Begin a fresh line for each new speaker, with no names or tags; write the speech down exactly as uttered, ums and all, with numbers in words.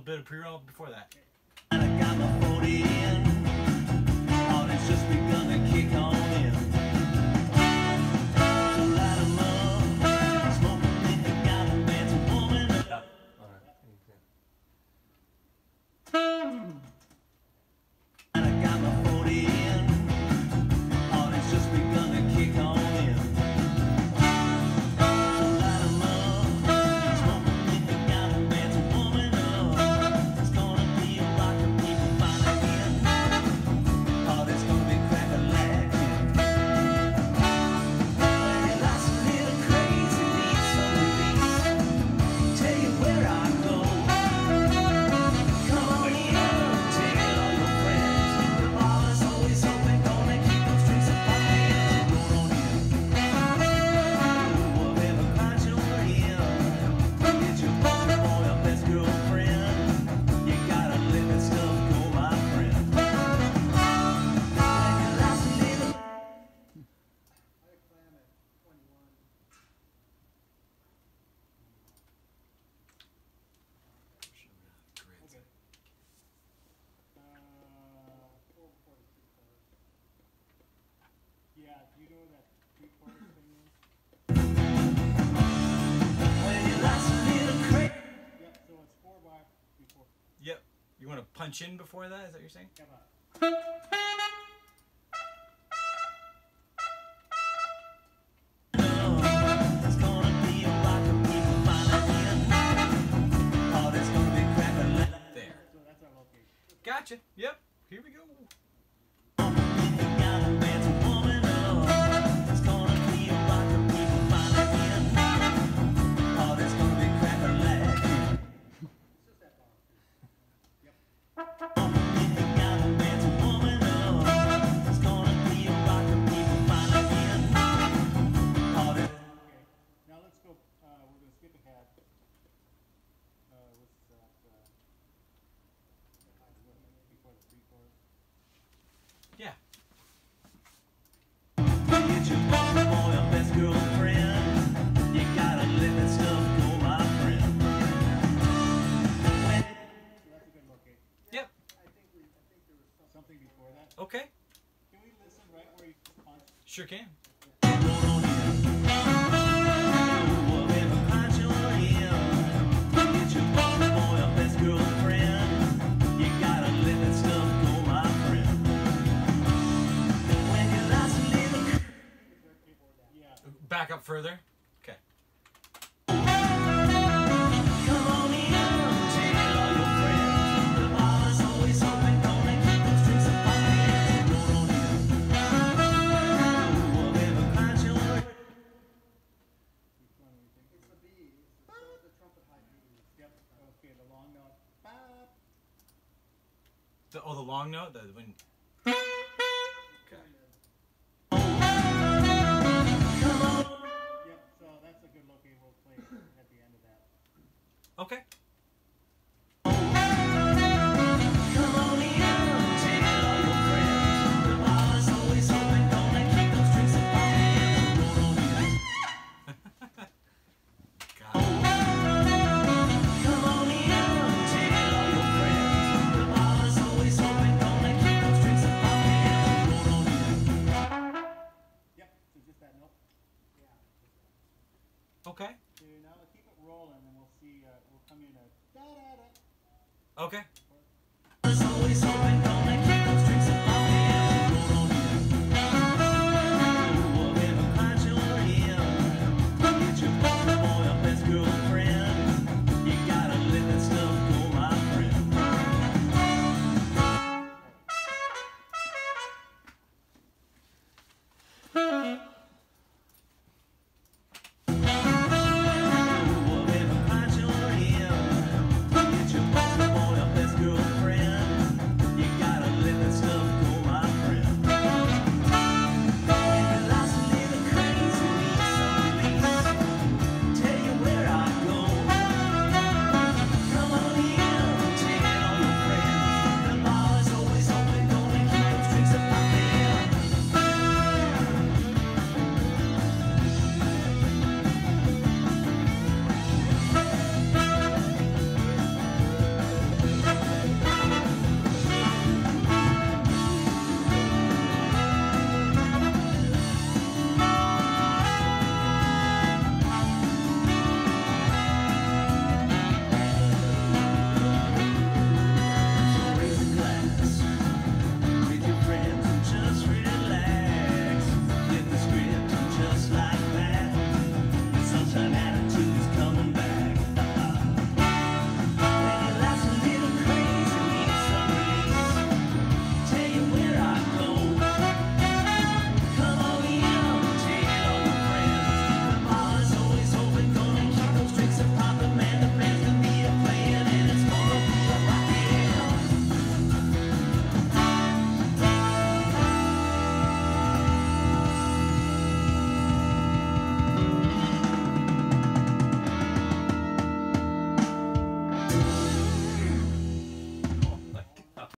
bit of pre-roll before that.
And I got my forty in. Oh, it's just begun to kick on in. So light 'em up. Smoke 'em if you got 'em, dance a woman up.
Yeah.
And I got my forty in. Oh, it's just begun to kick on in. So light 'em up. Smoke 'em if you got 'em, dance a woman up. It's gonna be a rockin' people finding in. Oh, there's gonna be crack-a-lackin'. Well, your life's a little crazy, need some release. Tell you where I go. Come on in, tell all your friends. The bar is always open, gonna keep those drinks up on hand. Roll on in. Whatever kind you're in. Get your best boy or best girlfriend. You gotta let that stuff go, my friend. When your life's a little
Yeah, do you know what that three quarters thing is?
when your life's a little crazy.
Yep, so it's four bar before.
Yep. You want to punch in before that? Is that what you're saying?
Come on.
It's gonna be a rockin' people finding in. Oh, there's gonna be crack-a-lackin'.
There.
So that's our location.
Gotcha. Yep. Here we go.
If you got a dance a woman up, it's gonna be a rockin' people finding in. Oh, there's gonna be crack-a-lackin'.
It's just that bar. Yep.
If you got a dance a woman up, it's gonna be a rockin' people finding in. Oh, there's
Okay. Now let's go. Uh, we're gonna skip ahead. Uh, what's that? Uh, before the three chorus.
Yeah.
get your best boy or best girlfriend. You gotta let that stuff go, my friend. When
So that's a good location.
Yep.
I think we. I think there was something before that.
Okay.
Can we listen right where you punch?
Sure can.
whatever kind you're in, get your best boy or best girlfriend. You gotta let that stuff go, my friend. When your life's a little
Yeah.
Back up further. Okay.
come on in, tell all your friends. The bar is always open, gonna keep those drinks up on hand. Roll on in. Whatever kind you're in.
Which one do we think? It's the B. It's the, the trumpet high B. Yep. Okay, the long note. Bop.
The, oh, the long note. The when. Okay.
Come on.
Yep. So that's a good location. We'll play at the end of that.
Okay.
Come on in, tell all your friends. The bar is always open, gonna keep those drinks up on hand. Roll on in.
Got it.
Come on in, tell all your friends. The bar is always open, gonna keep those drinks up on hand. Roll on in.
Yep. So just that note. Yeah.
Okay.
Okay. Now let's keep it rolling, and we'll see. Uh, we'll come in a da da da.
Okay.